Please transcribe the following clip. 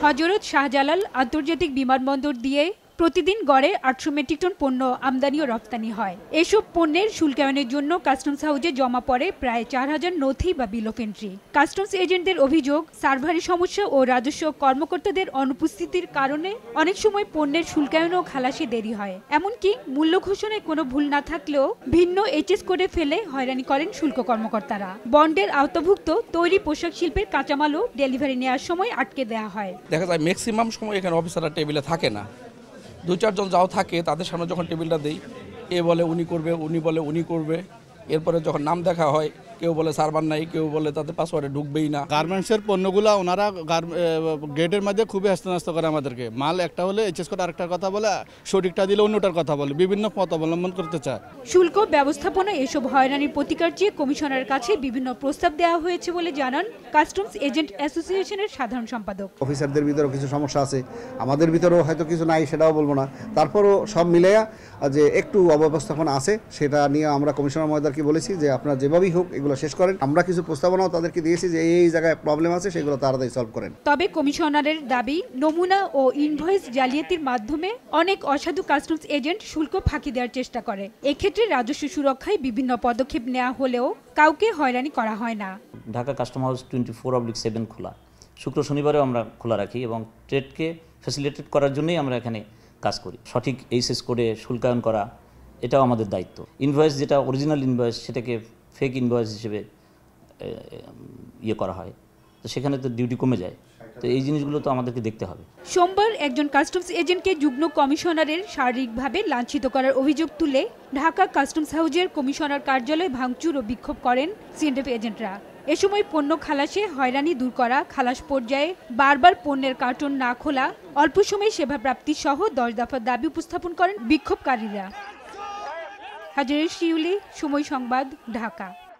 হযরত শাহজালাল আন্তর্জাতিক বিমানবন্দর দিয়ে প্রতিদিন গড়ে ৮০০ মেট্রিক টন পণ্য আমদানি ও রপ্তানি হয়। এসব পণ্যের শুল্কায়নের জন্য কাস্টমস হাউজে জমা পড়ে প্রায় ৪,০০০ নথি বা বিল অফ এন্ট্রি। কাস্টমস এজেন্টদের অভিযোগ, সার্ভারি সমস্যা ও রাজস্ব কর্মকর্তাদের অনুপস্থিতির কারণে অনেক সময় পণ্যের শুল্কায়ন ও খালাসে দেরি হয়। এমনকি মূল্য ঘোষণায় কোনো ভুল না থাকলেও ভিন্ন এইচএস করে ফেলে হয়রানি করেন শুল্ক কর্মকর্তারা। বন্ডের আওতাভুক্ত তৈরি পোশাক শিল্পের কাঁচামালও ডেলিভারি নেওয়ার সময় আটকে দেওয়া হয়। দেখা যায় ম্যাক্সিমাম সময় এখানে অফিসাররা টেবিলে থাকে না। ২-৪ জন যাও থাকে, তাদের সামনে যখন টেবিলটা দেই, এ বলে উনি করবে, উনি বলে উনি করবে। এরপরে যখন নাম দেখা হয়, কেউ বলে সার্ভার নাই, কেউ বলে তাদের পাসওয়ার্ডে ঢুকবেই না। গার্মেন্টসের পণ্যগুলো ওনারা গেটের মধ্যে খুবই হ্যাস্ত করে আমাদেরকে। মাল একটা হলে এইচএস করে আরেকটার কথা বলে, সঠিকটা দিলে অন্যটার কথা বলে, বিভিন্ন পথ অবলম্বন করতে চায়। শুল্ক ব্যবস্থাপনা এসব হয়রানির প্রতিকার চেয়ে কমিশনারের কাছে বিভিন্ন প্রস্তাব দেওয়া হয়েছে বলে জানান কাস্টমস এজেন্ট অ্যাসোসিয়েশনের সাধারণ সম্পাদক। অফিসারদের ভিতরেও কিছু সমস্যা আছে, আমাদের ভিতরেও হয়তো কিছু নাই, সেটাও বলবো না। তারপরও সব মিলাইয়া যে একটু অব্যবস্থাপনা আছে, সেটা নিয়ে আমরা কমিশনার মহোদয়কে বলেছি যে আপনারা যেভাবেই হোক এগুলো শেষ করেন। আমরা কিছু প্রস্তাবনাও তাদেরকে দিয়েছি যে এই জায়গায় প্রবলেম আছে, সেগুলো তাড়াতাড়ি সলভ করেন। তবে কমিশনারের দাবি, নমুনা ও ইনভয়েস জালিয়াতির মাধ্যমে অনেক অসাধু কাস্টমস এজেন্ট শুল্ক ফাঁকি দেওয়ার চেষ্টা করে। এক্ষেত্রে রাজস্ব সুরক্ষায় বিভিন্ন পদক্ষেপ নেওয়া হলেও কাউকে হয়রানি করা হয় না। ঢাকা কাস্টম হাউস 24/7 খোলা, শুক্র শনিবারেও আমরা খোলা রাখি এবং ট্রেডকে ফ্যাসিলিটেট করার জন্যই আমরা এখানে কাজ করি। সঠিক এইচএস করে শুল্কায়ন করা, এটাও আমাদের দায়িত্ব। ইনভয়েস যেটা অরিজিনাল ইনভয়েস, সেটাকে ফেক ইনভয়েস হিসেবে করা হয়, তো সেখানে তো ডিউটি কমে যায়। তো এই জিনিসগুলো তো আমাদেরকে দেখতে হবে। সোমবার একজন কাস্টমস এজেন্টকে যুগ্ম কমিশনারের শারীরিকভাবে লাঞ্ছিত করার অভিযোগ তুলে ঢাকা কাস্টমস হাউজের কমিশনার কার্যালয়ে ভাঙচুর ও বিক্ষোভ করেন সিএনএফ এজেন্টরা। এ সময় পণ্য খালাসে হয়রানি দূর করা, খালাস পর্যায়ে বারবার পণ্যের কার্টন না খোলা, অল্প সময়ে সেবা প্রাপ্তি সহ 10 দফা দাবি উপস্থাপন করেন বিক্ষোভকারীরা। হাজারে শিউলি, সময় সংবাদ, ঢাকা।